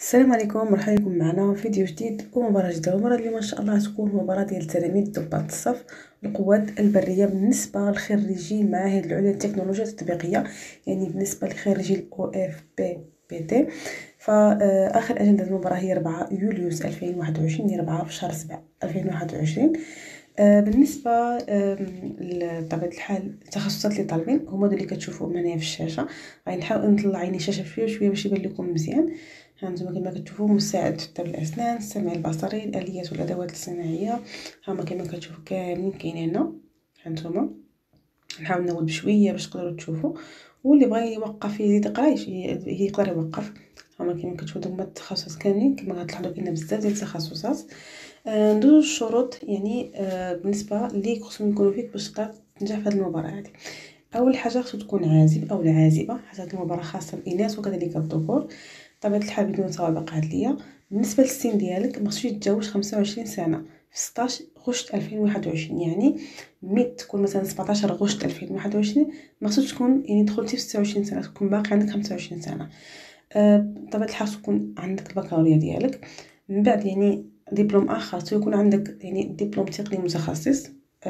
السلام عليكم، مرحبا بكم معنا في فيديو جديد ومباراة جديدة. المباراة اليوم ان شاء الله تكون مباراة ديال التلاميذ ضباط الصف القوات البرية بالنسبة لخريجي المعاهد العليا للتكنولوجيا التطبيقية، يعني بالنسبة لخريجي الاو اف بي بي تي. فاخر اجنده المباراة هي 4 يوليوز 2021، هي 4 في شهر 7 2021. بالنسبه لطبيعه الحال التخصصات اللي طالبين هما دول اللي كتشوفوهم هنايا في الشاشه. غادي نحاول نطلع عيني الشاشه شويه شويه باش يبان لكم مزيان. ها نتوما كما كتشوفوا مساعد في طب الاسنان، السمع البصري، الاليات والادوات الصناعيه. هما كما كتشوفوا كاملين كاينين هنا. ها نتوما نحاول ننول بشويه باش تقدروا تشوفوا، واللي بغى يوقف يزيد يقرا يقدر يوقف. هما كما كتشوفوا هما التخصصات كاملين كما غتلاحظوا كاين بزاف ديال التخصصات. ندوزو الشروط يعني بالنسبه اللي خصهم يكونوا فيك باش تقدر تنجح في هذه المباراه هذه. اول حاجه خصو تكون عازب او عازبه، حيت هذه المباراه خاصه بالاناث وكذلك الذكور بطبيعه الحال بدون سوابق عدليه. بالنسبه للسن ديالك ما خصوش يتجاوز 25 سنه في 16 غشت 2021، يعني ميت تكون مثلا 17 غشت 2021 ما خصوش تكون يعني دخلتي في 26 سنه، تكون باقي عندك 25 سنه. بطبيعه الحال تكون عندك البكالوريا ديالك. من بعد يعني دبلوم اخر يكون عندك يعني دبلوم تقني متخصص.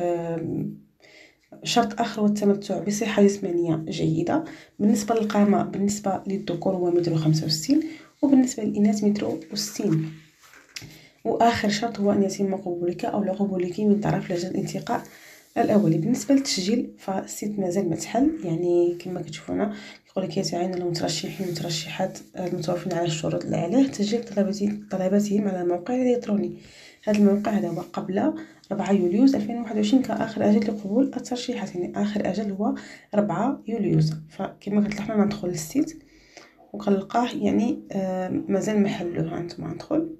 شرط اخر هو التمتع بصحه جسمانيه جيده. بالنسبه للقامه بالنسبه للذكور هو 165، وبالنسبه للاناث 160. واخر شرط هو ان يتم قبولك او لا قبولك من طرف لجنه الانتقاء الاولي. بالنسبه للتسجيل فالسيت مازال متحل، يعني كما كتشوفونا يقول لك يتعين المترشحين والمترشحات المتوافرين على الشروط اللي عليه تسجيل طلباتهم على الموقع الالكتروني. هذا الموقع هذا هو قبل 4 يوليوز 2021 كاخر اجل لقبول الترشيحات، يعني اخر اجل هو 4 يوليوز. فكما كتلاحظوا ندخل للسيت وكنلقاه يعني مازال محلوه. هانتوما ندخل،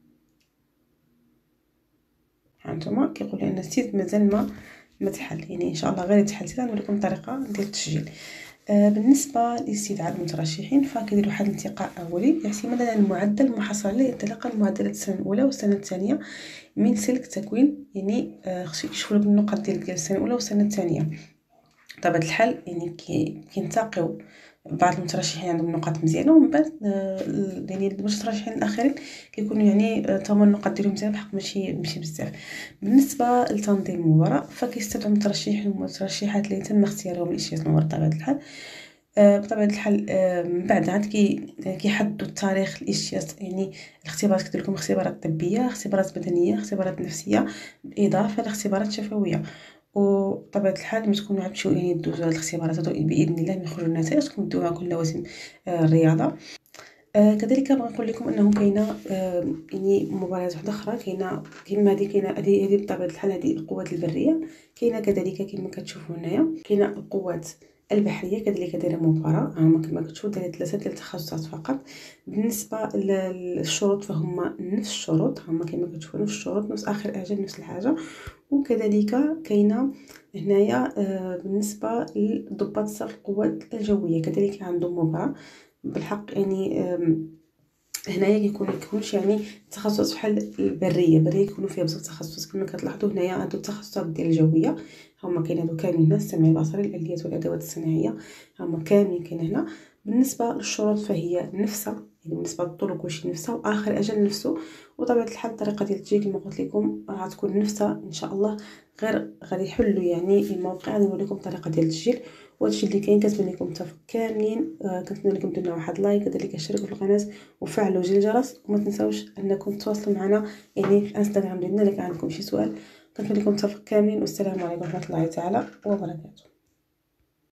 هانتوما كيقول لنا السيت مازال ما تحل، يعني ان شاء الله غير يتحل. غنوريكم الطريقه ديال التسجيل. بالنسبه لاستدعاء المترشحين فكيديروا واحد الانتقاء اولي اعتمادا على المعدل المحصل عليه ينطلق المعدلات السنه الاولى والسنه الثانيه من سلك تكوين، يعني خصو يكشفوا لك النقط ديال السنه الاولى والسنه الثانيه. بطبيعه الحال يعني كينتقيو بعض المترشحين عندهم نقاط مزيانه، ومن بعد يعني المترشحين الاخرين كيكونوا يعني تما النقاط ديالهم مزيانه بحق ماشي بزاف. بالنسبه لتنظيم المباراه فكيستدعوا المترشحين والمترشحات اللي تم اختيارهم لاجتياز المباراه بطبيعه الحال. بطبيعه الحال من بعد عاد كيحددوا التاريخ الاجتياز، يعني الاختبارات كيدير لكم اختبارات طبيه، اختبارات بدنيه، اختبارات نفسيه، بالاضافه لاختبارات شفويه. وبطبيعه الحال ما تكونوا عاد يعني دوزوا هاد الاختبارات هادو باذن الله من يخرجوا النتائج تكونوا دوها كل لوازم الرياضه. كذلك بغا نقول لكم انه كاينه يعني مباريات واحده اخرى كاينه كما هذه بطبيعه الحال هذه القوات البريه. كاينه كذلك كما كتشوفوا هنايا كاينه القوات البحريه كذلك دايره مباراه. هما كما كتشوفوا دايره 3 ديال التخصصات فقط. بالنسبه للشروط فهما نفس الشروط، هما كما كتشوفوا نفس الشروط، نفس اخر اجل، نفس الحاجه. وكذلك كاينه هنايا بالنسبه لضباط الصف القوات الجويه كذلك عندهم مباراه بالحق. يعني هنايا كيكونش يعني تخصص بحال البريه كيكونوا فيها بزاف تخصصات كما كتلاحظوا هنايا. هادو التخصصات ديال الجويه هما كاين هادو كاملين، السمع البصري، الاليات والادوات الصناعيه، هما كاملين كاين هنا. بالنسبه للشروط فهي نفسها، يعني بالنسبه للطرق كلشي نفسها واخر اجل نفسه. وطبيعه الحال الطريقه ديال التسجيل كما قلت لكم راه تكون نفسها ان شاء الله، غير غادي يحلوا يعني الموقع. غادي نوريكم الطريقه ديال التسجيل وهادشي اللي كاين. كنتمنى لكم التوفيق كاملين. كنتمنى لكم ديروا واحد لايك كذلك اشتركوا في القناه وفعلوا زر الجرس، وما تنساوش انكم تتواصلوا معنا يعني في الانستغرام ديالنا الا كان عندكم شي سؤال. كنتمنى لكم التوفيق كاملين، والسلام عليكم ورحمه الله تعالى وبركاته.